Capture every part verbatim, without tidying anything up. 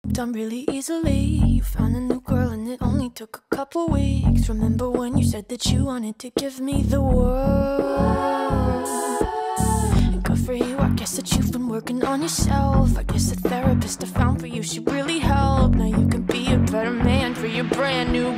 moved on really easily. You found a new girl and it only took a couple weeks. Remember when you said that you wanted to give me the world? And good for you, I guess that you've been working on yourself. I guess the therapist I found for you should really help. Now you can be a better man for your brand new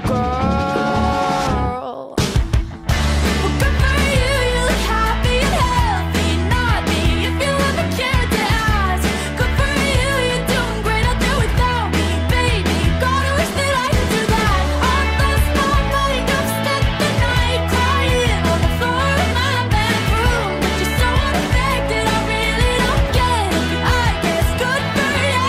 girl. Well, good for you, you look happy and healthy. Not me, if you ever cared to ask. Good for you, you're doing great out there without me, baby. Gotta wish that I could do that. I lost my mind, I've spent the night crying on the floor of my bedroom. But you're so unaffected, I really don't get it. I guess good for you.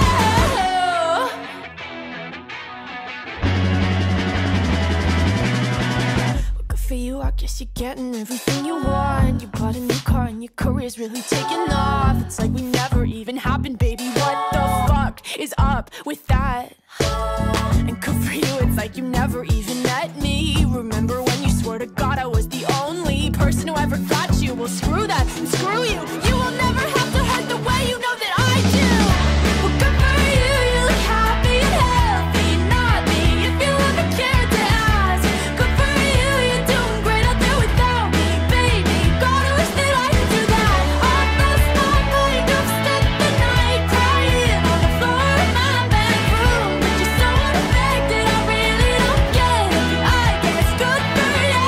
Well, good for you, I guess you're getting everything you want. You bought a new car and your career's really taking off. It's like we never even happened, baby. What the fuck is up with that? And good for you, it's like you never even met me. Remember when you swore to God I was the only person who ever got you? Well, screw that and screw you. You will never have to hurt the way you know that I do. Well, good for you, you look happy and healthy. Not me, if you ever cared to ask. Good for you, you're doing great out there without me, baby. Gotta wish that I could do that. I lost my mind, I've spent the night crying on the floor of my bedroom. But you're so unaffected, I really don't get it. I guess good for you.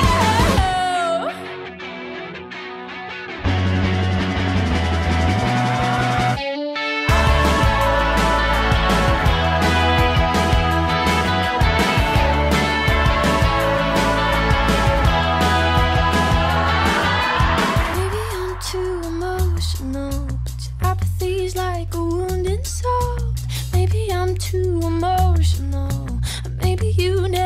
Maybe I'm too emotional, but your apathy's like a wound in salt. Maybe I'm too emotional, maybe you never